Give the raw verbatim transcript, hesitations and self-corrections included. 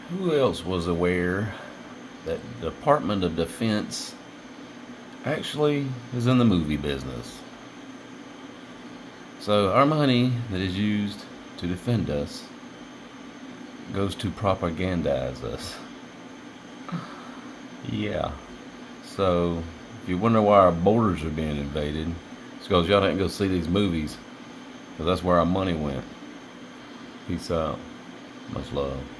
Who else was aware that the Department of Defense actually is in the movie business? So our money that is used to defend us goes to propagandize us. Yeah. So if you wonder why our borders are being invaded, it's because y'all didn't go see these movies, because that's where our money went. Peace out. Much love.